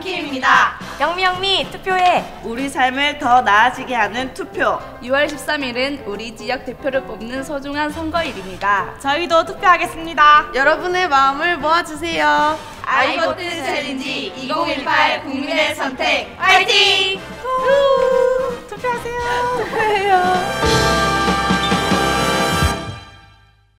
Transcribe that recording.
김입니다. 영미 투표해. 우리 삶을 더 나아지게 하는 투표. 6월 13일은 우리 지역 대표를 뽑는 소중한 선거일입니다. 저희도 투표하겠습니다. 여러분의 마음을 모아주세요. 아이보트 챌린지 2018 국민의 선택 화이팅!